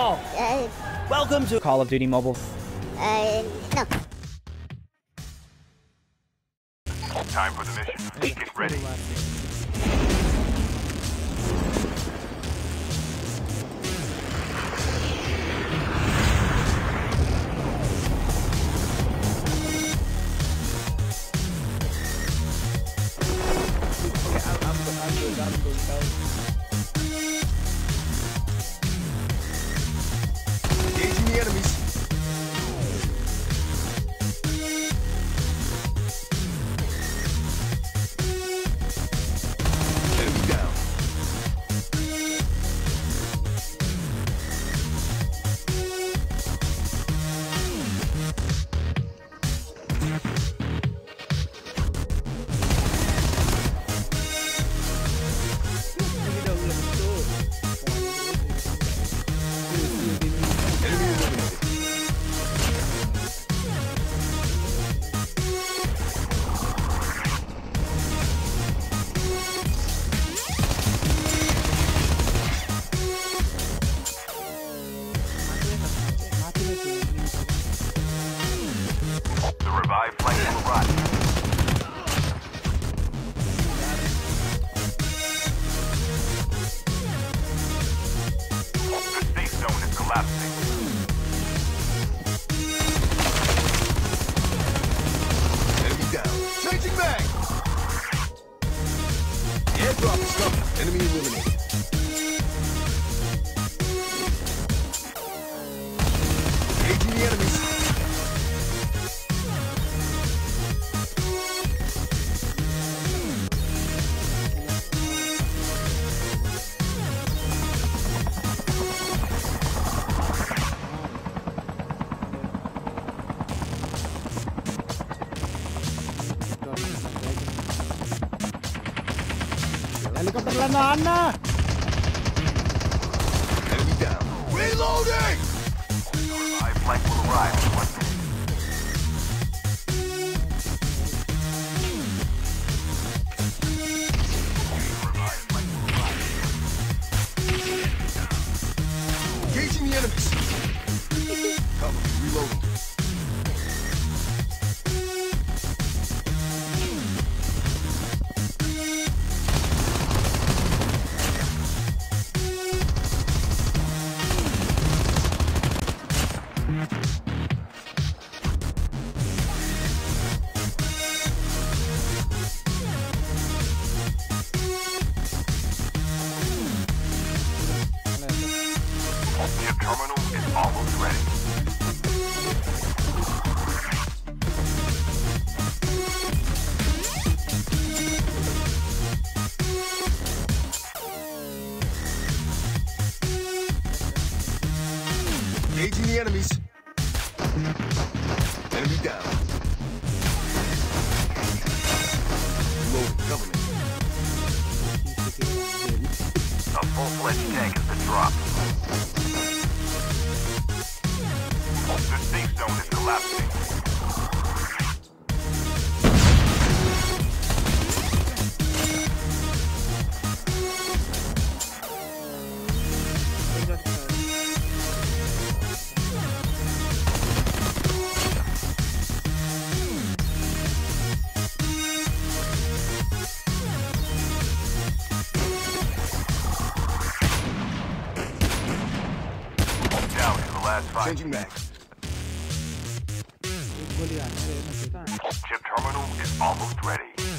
all. Welcome to Call of Duty Mobile. No. Time for the mission. Get ready. Engaging the enemies. Enemy down. Enemy eliminated. The revived flight will arrive. The safe zone is collapsing. Enemy down. Changing back. Airdrop is coming. Enemy eliminated. Engaging the enemies. Helikopter landaan na! Enemy down. Reloading! The revived flight will arrive in 1 minute. Revived flight will arrive. Engaging the enemies. Cover me. Reloading. Your terminal is almost ready. Engaging the enemies. Enemy down. Reloading. Cover me. A full-fledged tank has been dropped. The safe zone is collapsing. Down to the last 5. Changing back. Chip terminal is almost ready.